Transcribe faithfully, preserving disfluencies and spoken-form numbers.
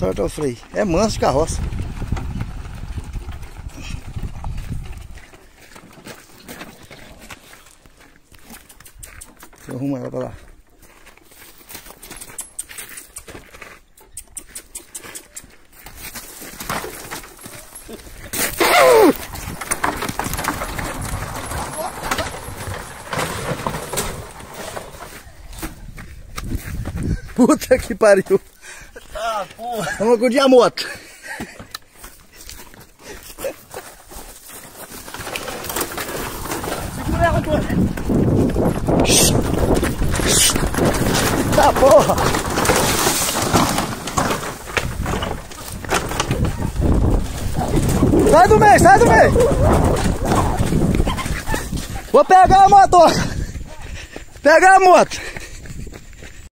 soltar o freio. É manso de carroça. Deixa eu arrumar ela pra lá. Puta que pariu. Ah, porra. Vamos acudir a moto. Segura ela, porra. Tá porra. Sai do meio, sai do meio. Vou pegar a moto. Pegar a moto.